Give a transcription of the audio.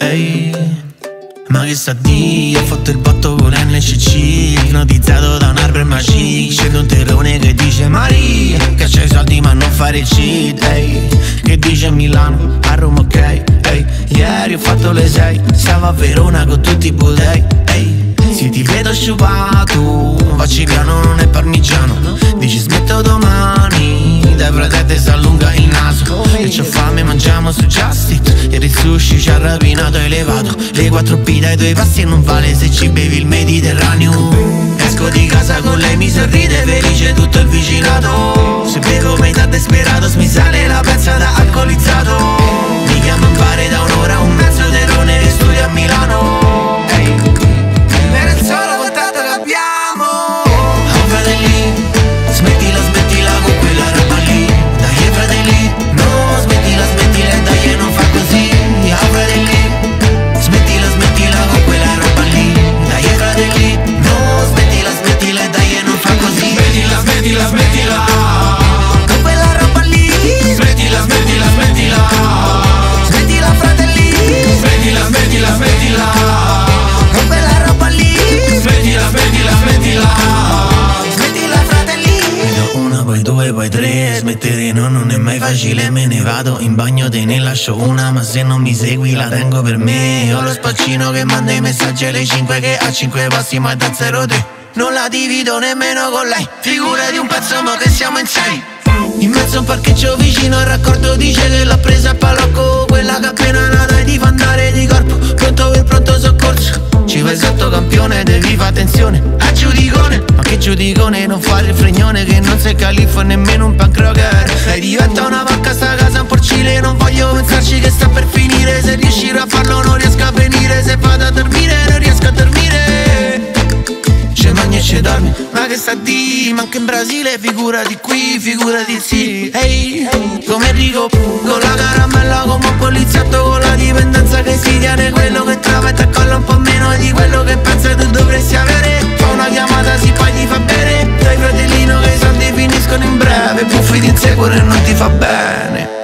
ehi. Ma che sa di, ho fatto il botto con NCC, ipnotizzato da un arbor magic. Scende un terrone che dice Maria, che c'hai i soldi ma non fare il cheat, ehi. Che dice Milano, a Roma ok, ehi. Ieri ho fatto le 6, stavo a Verona con tutti i budei, ehi. Se ti vedo sciupato, facci piano non è parmigiano. Dici smetto domani, dai frate si allunga il naso. E c'ho fame mangiamo su Just Eat, e il sushi ci ha rapinato e elevato. Le 4P dai tuoi passi e non vale se ci bevi il Mediterraneo. Esco di casa con lei, mi sorride felice tutto il vicinato. Se bevo metà desperato, mi sale la pezza da alcolizzato. Mi chiama a fare da un'ora un mezzo terrone che studia a Milano, ehi. Per il solo contatto che abbiamo. Oh fratelli, smettila con quella roba lì. Dai fratelli, no, smettila dai non fa così. Oh fratelli, smettila con quella roba lì. Dai fratelli, no, smettila dai non fa così. Smettila con quella roba lì. Smettila fratelli. Smettila con quella roba lì. Smettila fratelli. Vedo una, poi due, poi tre. Smettere no, non è mai facile. Me ne vado in bagno, te ne lascio una. Ma se non mi segui la tengo per me. Ho lo spaccino che manda i messaggi alle 5, che ha 5 passi ma da 0 te. Non la divido nemmeno con lei. Figura di un pezzo ma che siamo in 6. In mezzo a un parcheggio vicino al raccordo dice che l'ha presa a palocco. Quella che appena nata e ti fa andare di corpo. Pronto per pronto soccorso. Ci vai sotto campione, devi fare attenzione. A giudicone, ma che giudicone, non fare il fregnone che non sei califfo e nemmeno un punk rocker. Lei diventa una vacca, sta casa un porcile. Non voglio pensarci che sta per finire. Se riuscirò a farlo non riesco a venire. Se vado a dormire non riesco a dormire. C'è magna e c'è dormi, ma che sta di? Manca in Brasile, figurati qui, figurati sì. Ehi, come Enrico, con la caramella come un poliziotto, con la dipendenza che si tiene quello che trova e ti accolla un po' meno di quello che pensa tu dovresti avere. Fa una chiamata, sì, poi ti fa bere. Dai fratellino che i soldi finiscono in breve, buffi ti inseguono e non ti fa bene.